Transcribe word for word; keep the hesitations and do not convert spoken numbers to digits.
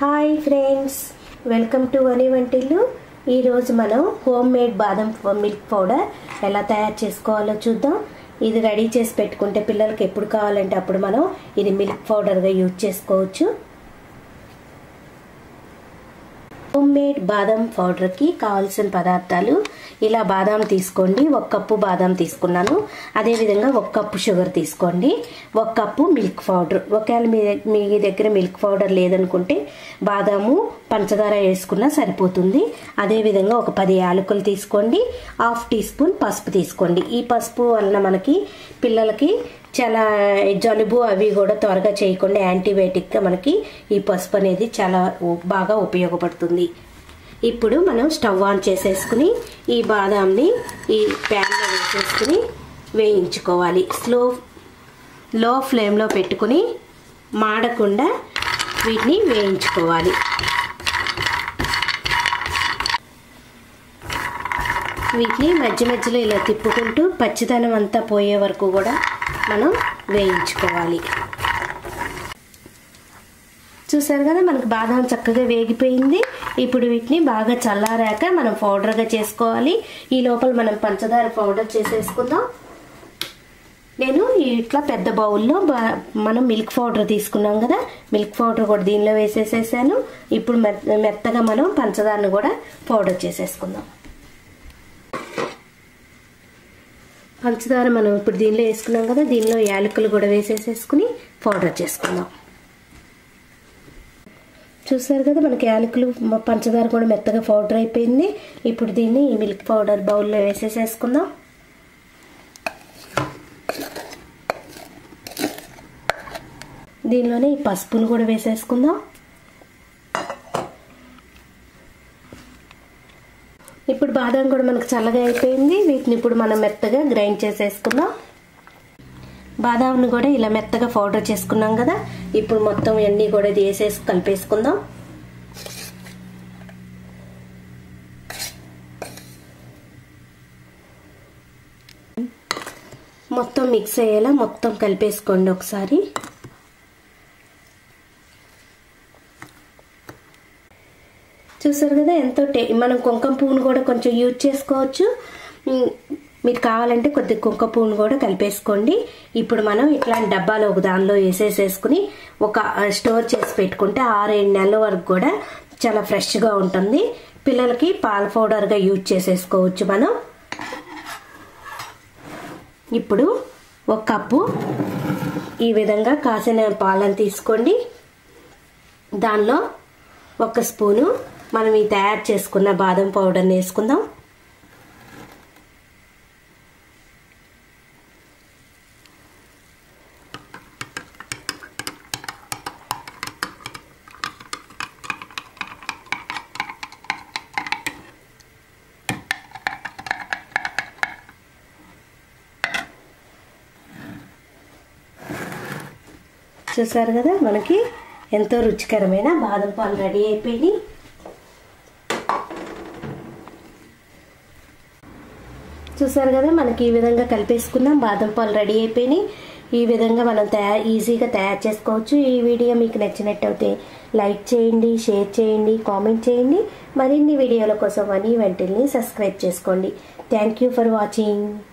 Hi friends, welcome to వని వంటిల్లు. ఈరోజు మనం హోమ్ మేడ్ బాదం మిల్క్ పౌడర్ ఎలా తయారు చేసుకోవాలో చూద్దాం. ఇది రెడీ చేసి పెట్టుకుంటే పిల్లలకి ఎప్పుడు కావాలంటే అప్పుడు మనం ఇది మిల్క్ పౌడర్గా యూజ్ చేసుకోవచ్చు. హోమ్ మేడ్ బాదం పౌడర్కి కావాల్సిన పదార్థాలు ఇలా బాదం తీసుకోండి. ఒక కప్పు బాదం తీసుకున్నాను. అదేవిధంగా ఒక కప్పు షుగర్ తీసుకోండి. ఒక కప్పు మిల్క్ పౌడర్. ఒకవేళ మీ మీ దగ్గర మిల్క్ పౌడర్ లేదనుకుంటే బాదాము పంచదార వేసుకున్నా సరిపోతుంది. అదేవిధంగా ఒక పది యాలకులు తీసుకోండి. హాఫ్ టీ స్పూన్ పసుపు తీసుకోండి. ఈ పసుపు వలన మనకి పిల్లలకి చాలా జలుబు అవి కూడా త్వరగా చేయకుండా యాంటీబయాటిక్గా మనకి ఈ పసుపు అనేది చాలా బాగా ఉపయోగపడుతుంది. ఇప్పుడు మనం స్టవ్ ఆన్ చేసేసుకుని ఈ బాదాంని ఈ ప్యాన్లో వేసేసుకుని వేయించుకోవాలి. స్లో లో ఫ్లేమ్లో పెట్టుకుని మాడకుండా వీటిని వేయించుకోవాలి. వీటిని మధ్య మధ్యలో ఇలా తిప్పుకుంటూ పచ్చిదనం అంతా పోయే వరకు కూడా మనం వేయించుకోవాలి. చూసారు కదా, మనకు బాదం చక్కగా వేగిపోయింది. ఇప్పుడు వీటిని బాగా చల్లారాక మనం పౌడర్గా చేసుకోవాలి. ఈ లోపల మనం పంచదార పౌడర్ చేసేసుకుందాం. నేను ఇట్లా పెద్ద బౌల్లో మనం మిల్క్ పౌడర్ తీసుకున్నాం కదా, మిల్క్ పౌడర్ కూడా దీనిలో వేసేసేసాను. ఇప్పుడు మెత్తగా మనం పంచదారను కూడా పౌడర్ చేసేసుకుందాం. పంచదార మనం ఇప్పుడు దీనిలో వేసుకున్నాం కదా, దీనిలో యాలకులు కూడా వేసేసేసుకుని పౌడర్ చేసుకుందాం. చూసారు కదా, మనకి యాలకులు పంచదార కూడా మెత్తగా పౌడర్ అయిపోయింది. ఇప్పుడు దీన్ని ఈ మిల్క్ పౌడర్ బౌల్లో వేసేసేసుకుందాం. దీనిలోనే ఈ పసుపును కూడా వేసేసుకుందాం. ఇప్పుడు బాదం కూడా మనకు చల్లగా అయిపోయింది. వీటిని ఇప్పుడు మనం మెత్తగా గ్రైండ్ చేసేసుకుందాం. బాదాంను కూడా ఇలా మెత్తగా పౌడర్ చేసుకున్నాం కదా, ఇప్పుడు మొత్తం అన్నీ కూడా వేసేసి కలిపేసుకుందాం. మొత్తం మిక్స్ అయ్యేలా మొత్తం కలిపేసుకోండి ఒకసారి. చూసారు కదా, ఎంతో టే మనం కుంకుమ పువ్వును కూడా కొంచెం యూజ్ చేసుకోవచ్చు. మీరు కావాలంటే కొద్ది కుంకుమ పువ్వును కూడా కలిపేసుకోండి. ఇప్పుడు మనం ఇట్లాంటి డబ్బాలో ఒక దానిలో వేసేసేసుకుని ఒక స్టోర్ చేసి పెట్టుకుంటే ఆరేడు నెలల వరకు కూడా చాలా ఫ్రెష్గా ఉంటుంది. పిల్లలకి పాల పౌడర్గా యూజ్ చేసేసుకోవచ్చు మనం. ఇప్పుడు ఒక కప్పు ఈ విధంగా కాసిన పాలను తీసుకోండి. దానిలో ఒక స్పూను మనం ఈ తయారు చేసుకున్న బాదం పౌడర్ని వేసుకుందాం. చూసారు కదా, మనకి ఎంతో రుచికరమైన బాదం పాలు రెడీ అయిపోయినాయి. చూసారు కదా, మనకి ఈ విధంగా కలిపేసుకున్నాం. బాదం పాలు రెడీ అయిపోయినాయి. ఈ విధంగా మనం తయారు ఈజీగా తయారు చేసుకోవచ్చు. ఈ వీడియో మీకు నచ్చినట్టయితే లైక్ చేయండి, షేర్ చేయండి, కామెంట్ చేయండి. మరిన్ని వీడియోల కోసం వని వంటిల్ని సబ్స్క్రైబ్ చేసుకోండి. Thank you for watching.